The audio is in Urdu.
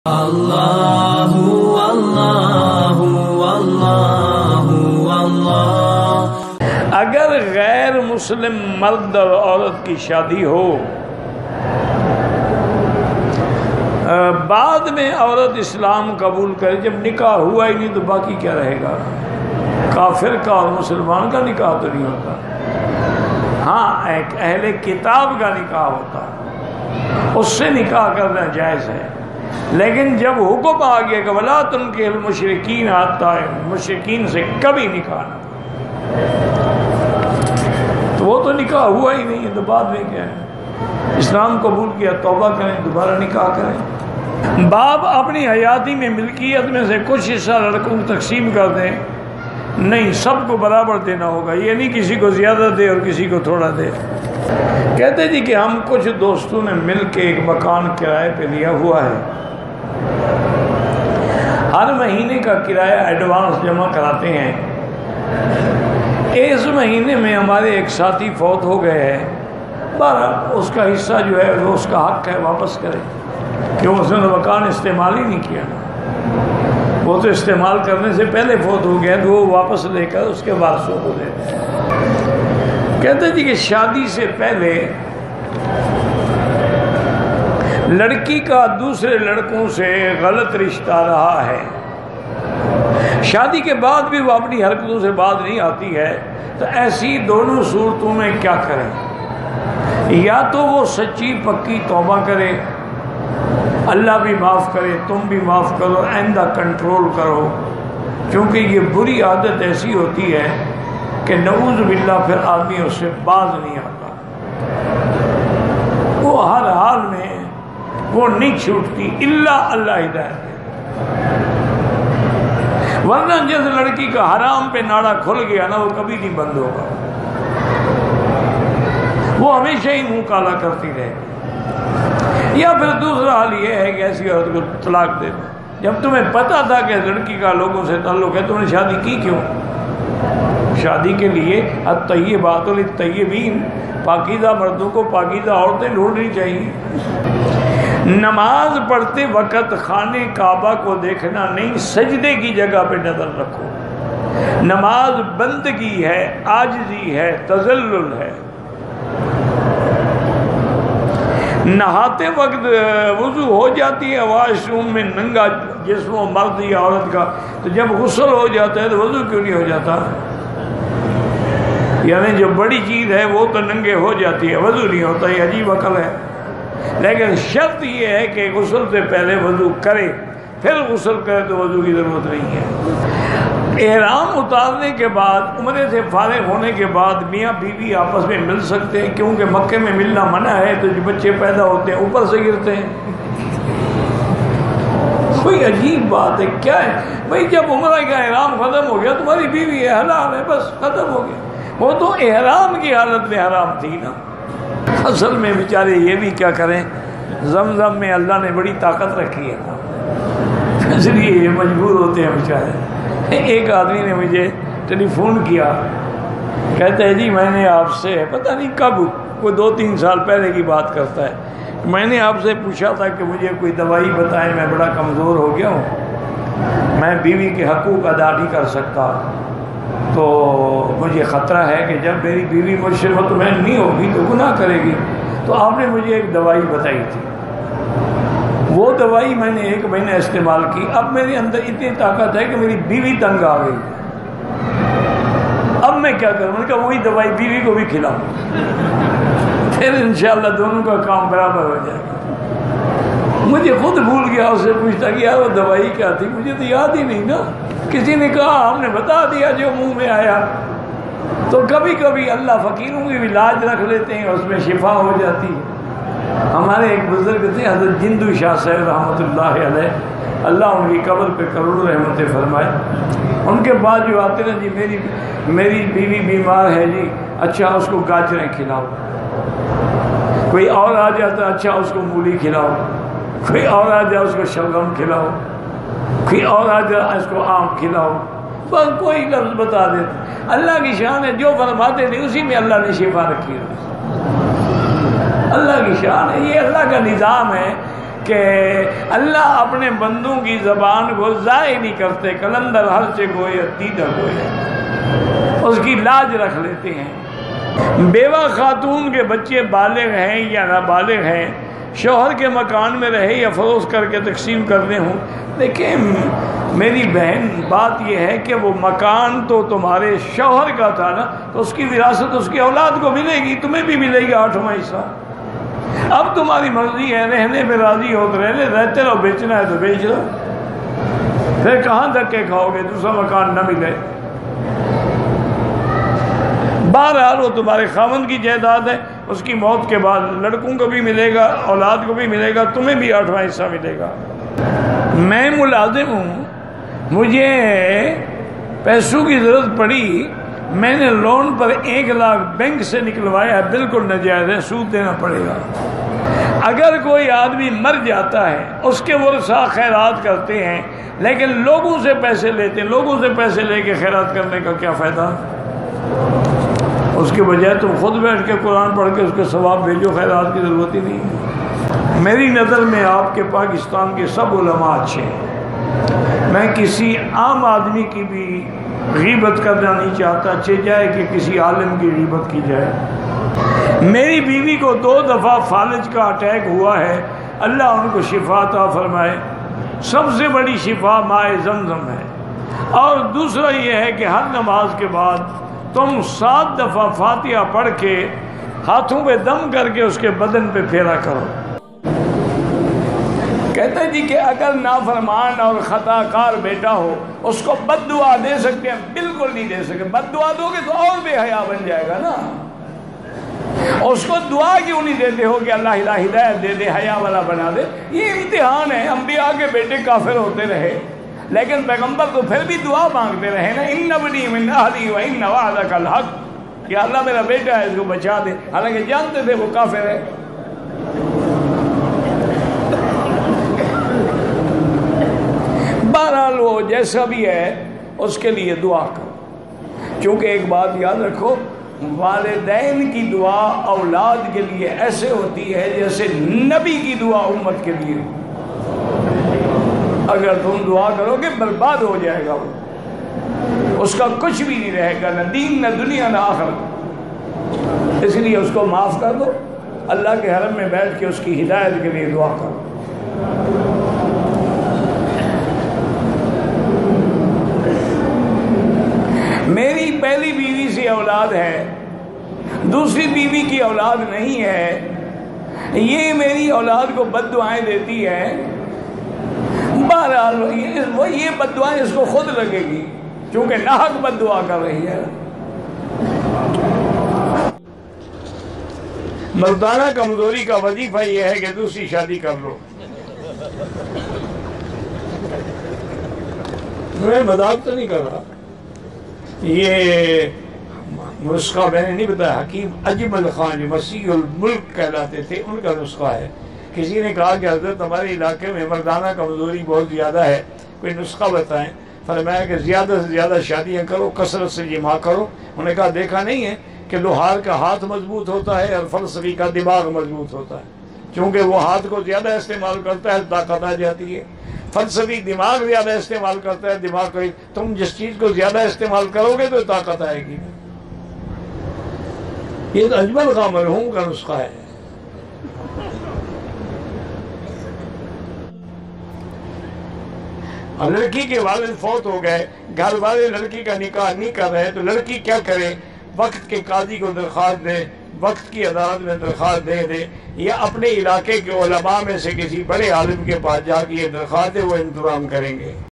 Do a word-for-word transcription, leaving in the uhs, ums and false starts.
اللہ اللہ اللہ اللہ۔ اگر غیر مسلم مرد اور عورت کی شادی ہو، بعد میں عورت اسلام قبول کرے، جب نکاح ہوا ہی نہیں تو باقی کیا رہے گا؟ کافر کا اور مسلمان کا نکاح تو نہیں ہوتا، ہاں ایک اہل کتاب کا نکاح ہوتا، اس سے نکاح کرنا جائز ہے۔ لیکن جب حکم آ گیا کہ وَلَا تُنْكِحُوا الْمُشْرِكِينَ حَتَّىٰ، مشرکین سے کبھی نکاح نہ، تو وہ تو نکاح ہوا ہی نہیں ہے، تو بعد میں کیا ہے؟ اسلام قبول کیا، توبہ کریں، دوبارہ نکاح کریں۔ باپ اپنی حیاتی میں ملکیت میں سے کچھ حصہ لڑکوں کو تقسیم کر دیں، نہیں، سب کو برابر دینا ہوگا، یہ نہیں کسی کو زیادہ دے اور کسی کو تھوڑا دے۔ کہتے جی کہ ہم کچھ دوستوں نے مل کے ایک مکان کرائے پہ لیا ہوا ہے، ہر مہینے کا کرایہ ایڈوانس جمع کراتے ہیں، اس مہینے میں ہمارے ایک ساتھی فوت ہو گئے ہیں، بہرحال اس کا حصہ جو ہے وہ اس کا حق ہے، واپس کرے، کیوں اس نے مکان استعمال ہی نہیں کیا، وہ تو استعمال کرنے سے پہلے فوت ہو گیا، تو وہ واپس لے کر اس کے وارثوں کو دے دیں۔ کہتے جی کہ شادی سے پہلے لڑکی کا دوسرے لڑکوں سے غلط رشتہ رہا ہے، شادی کے بعد بھی وہ اپنی حرکتوں سے باز نہیں آتی ہے، تو ایسی دونوں صورتوں میں کیا کریں؟ یا تو وہ سچی پکی توبہ کرے، اللہ بھی معاف کرے، تم بھی معاف کرو، آئندہ کنٹرول کرو، کیونکہ یہ بری عادت ایسی ہوتی ہے کہ نعوذ باللہ پھر آدمی اس سے باز نہیں آتا، وہ ہر حال میں وہ نہیں چھوٹتی، الا اللہ ہدایت ہے، ورنہ جس لڑکی کا حرام پہ ناڑا کھل گیا نا، وہ کبھی نہیں بند ہوگا، وہ ہمیشہ ہی منہ کالا کرتی رہے گی۔ یا پھر دوسرا حال یہ ہے کہ ایسی عورت کو طلاق دے دو، جب تمہیں پتا تھا کہ لڑکی کا لوگوں سے تعلق ہے، تم نے شادی کی کیوں؟ شادی کے لیے الطیبات للطیبین، پاکیزہ مردوں کو پاکیزہ عورتیں ڈھونڈنی چاہیے۔ نماز پڑھتے وقت خانہ کعبہ کو دیکھنا نہیں، سجدے کی جگہ پہ نظر رکھو، نماز بندگی ہے، عاجزی ہے، تذلل ہے۔ نہاتے وقت وضو ہو جاتی ہے واش روم میں ننگا جسم و مرد یا عورت کا، تو جب غسل ہو جاتا ہے تو وضو کیوں نہیں ہو جاتا؟ یعنی جو بڑی چیز ہے وہ تو ننگے ہو جاتی ہے، وضو نہیں ہوتا، یہ عجیب عقل ہے۔ لیکن شرط یہ ہے کہ غسل سے پہلے وضو کرے، پھر غسل کرے تو وضو کی ضرورت نہیں ہے۔ احرام اتارنے کے بعد، عمرے سے فارغ ہونے کے بعد میاں بیوی آپس میں مل سکتے ہیں، کیونکہ مکے میں ملنا منع ہے، تو جو بچے پیدا ہوتے ہیں اوپر سے گرتے ہیں۔ کوئی عجیب بات ہے، کیا ہے بھائی؟ جب عمرہ کا احرام ختم ہو گیا تمہاری بیوی ہے، حلال ہے، بس ختم ہو گیا۔ وہ تو احرام کی حالت میں حرام تھی نا۔ اصل میں بیچارے یہ بھی کیا کریں، زمزم میں اللہ نے بڑی طاقت رکھی ہے نا، اس لیے یہ مجبور ہوتے ہیں بیچارے۔ ایک آدمی نے مجھے ٹیلی فون کیا، کہتا ہے جی میں نے آپ سے، پتہ نہیں کب، کوئی دو تین سال پہلے کی بات کرتا ہے، میں نے آپ سے پوچھا تھا کہ مجھے کوئی دوائی بتائیں، میں بڑا کمزور ہو گیا ہوں، میں بیوی کے حقوق ادا نہیں کر سکتا، تو مجھے خطرہ ہے کہ جب میری بیوی مجھ سے مطمئن نہیں ہوگی تو گناہ کرے گی، تو آپ نے مجھے ایک دوائی بتائی تھی، وہ دوائی میں نے ایک مہینہ استعمال کی، اب میرے اندر اتنی طاقت ہے کہ میری بیوی تنگ آ گئی، اب میں کیا کروں؟ میں نے کہا وہی دوائی بیوی کو بھی کھلاؤں، پھر انشاءاللہ دونوں کا کام برابر ہو جائے گا۔ مجھے خود بھول گیا، اس سے پوچھتا کہ یار وہ دوائی کیا تھی، مجھے تو یاد ہی نہیں نا، کسی نے کہا، ہم نے بتا دیا جو منہ میں آیا۔ تو کبھی کبھی اللہ فقیروں کی بھی لاج رکھ لیتے ہیں، اس میں شفا ہو جاتی ہے۔ ہمارے ایک بزرگ تھے حضرت جندو شاہ صاحب رحمۃ اللہ علیہ، اللہ ان کی قبر پہ کروڑوں رحمتیں فرمائے، ان کے بعد جو آتے نا، جی میری میری بیوی بیمار ہے جی، اچھا اس کو گاجریں کھلاؤ، کوئی اور آ جاتا، اچھا اس کو مولی کھلاؤ، کوئی اور آ جائے اس کو شلغم کھلاؤ، کوئی اور آ جائے اس کو آم کھلاؤ، بس کوئی لفظ بتا دیتے۔ اللہ کی شان ہے، جو فرماتے تھے اسی میں اللہ نے شفا رکھی ہے، اللہ کی شان ہے، یہ اللہ کا نظام ہے کہ اللہ اپنے بندوں کی زبان کو ضائع نہیں کرتے، کلندر ہر سے گوئے دیدہ گوئے، اس کی لاج رکھ لیتے ہیں۔ بیوہ خاتون کے بچے بالغ ہیں یا نابالغ ہیں، شوہر کے مکان میں رہے یا فروخت کر کے تقسیم کرنے ہوں، دیکھیں میری بہن بات یہ ہے کہ وہ مکان تو تمہارے شوہر کا تھا نا، تو اس کی وراثت اس کی اولاد کو ملے گی، تمہیں بھی ملے گا آٹھواں حصہ۔ اب تمہاری مرضی ہے، رہنے میں راضی ہو تو رہنے، رہتے رہو، بیچنا ہے تو بیچ لو، پھر کہاں دھکے کھاؤ گے دوسرا مکان نہ ملے۔ بہرحال وہ تمہارے خاوند کی جائیداد ہے، اس کی موت کے بعد لڑکوں کو بھی ملے گا، اولاد کو بھی ملے گا، تمہیں بھی آٹھواں حصہ ملے گا۔ میں ملازم ہوں، مجھے پیسوں کی ضرورت پڑی، میں نے لون پر ایک لاکھ بینک سے نکلوایا ہے، بالکل ناجائز ہے، سود دینا پڑے گا۔ اگر کوئی آدمی مر جاتا ہے، اس کے ورثاء خیرات کرتے ہیں، لیکن لوگوں سے پیسے لیتے ہیں، لوگوں سے پیسے لے کے خیرات کرنے کا کیا فائدہ؟ اس کے بجائے تم خود بیٹھ کے قرآن پڑھ کے اس کے ثواب بھیجو، خیرات کی ضرورت ہی نہیں ہے۔ میری نظر میں آپ کے پاکستان کے سب علماء اچھے ہیں، میں کسی عام آدمی کی بھی غیبت کرنا نہیں چاہتا، چاہے جائے کہ کسی عالم کی غیبت کی جائے۔ میری بیوی کو دو دفعہ فالج کا اٹیک ہوا ہے، اللہ ان کو شفا عطا فرمائے۔ سب سے بڑی شفا ماء زمزم ہے، اور دوسرا یہ ہے کہ ہر نماز کے بعد تم سات دفعہ فاتحہ پڑھ کے ہاتھوں پہ دم کر کے اس کے بدن پہ پھیرا کرو۔ کہتا ہے جی کہ اگر نافرمان اور خطا کار بیٹا ہو اس کو بد دعا دے سکتے ہیں؟ بالکل نہیں دے سکتے، بد دعا دو گے تو اور بے حیا بن جائے گا نا۔ اس کو دعا کیوں نہیں دیتے ہو کہ اللہ ہدایت دے دے، حیا والا بنا دے؟ یہ امتحان ہے، انبیاء کے بیٹے کافر ہوتے رہے لیکن پیغمبر تو پھر بھی دعا مانگتے رہے نا، ان ابنی من اہلی و ان وعدک الحق، کہ اللہ میرا بیٹا ہے اس کو بچا دے، حالانکہ جانتے تھے وہ کافر ہے۔ بہرحال وہ جیسا بھی ہے اس کے لیے دعا کرو، کیونکہ ایک بات یاد رکھو، والدین کی دعا اولاد کے لیے ایسے ہوتی ہے جیسے نبی کی دعا امت کے لیے۔ اگر تم دعا کرو گے برباد ہو جائے گا وہ، اس کا کچھ بھی نہیں رہے گا، نہ دین نہ دنیا نہ آخرت۔ اس لیے اس کو معاف کر دو، اللہ کے حرم میں بیٹھ کے اس کی ہدایت کے لیے دعا کرو۔ میری پہلی بیوی سے اولاد ہے، دوسری بیوی کی اولاد نہیں ہے، یہ میری اولاد کو بد دعائیں دیتی ہے۔ بہرحال وہ یہ بد دعائیں اس کو خود لگے گی کیونکہ ناحق بد دعا کر رہی ہے۔ مردانہ کمزوری کا وظیفہ یہ ہے کہ دوسری شادی کر لو۔ میں مذاق تو نہیں کر رہا، یہ نسخہ میں نے نہیں بتایا، حکیم اجمل خان جو مسیح الملک کہلاتے تھے ان کا نسخہ ہے۔ کسی نے کہا کہ حضرت ہمارے علاقے میں مردانہ کمزوری بہت زیادہ ہے، کوئی نسخہ بتائیں۔ فرمایا کہ زیادہ سے زیادہ شادیاں کرو، کثرت سے جماع کرو۔ انہوں نے کہا دیکھا نہیں ہے کہ لوہار کا ہاتھ مضبوط ہوتا ہے اور فلسفی کا دماغ مضبوط ہوتا ہے، چونکہ وہ ہاتھ کو زیادہ استعمال کرتا ہے طاقت آ جاتی ہے، فلسفی دماغ زیادہ استعمال کرتا ہے دماغ کو، تم جس چیز کو زیادہ استعمال کرو گے تو طاقت آئے گی۔ یہ تو اجمل خان مرحوم کا نسخہ ہے۔ اور لڑکی کے والد فوت ہو گئے، گھر والے لڑکی کا نکاح نہیں کر رہے، تو لڑکی کیا کرے؟ وقت کے قاضی کو درخواست دے، وقت کی عدالت میں درخواست دے دے، یا اپنے علاقے کے علماء میں سے کسی بڑے عالم کے پاس جا کے یہ درخواست دے، وہ انتظام کریں گے۔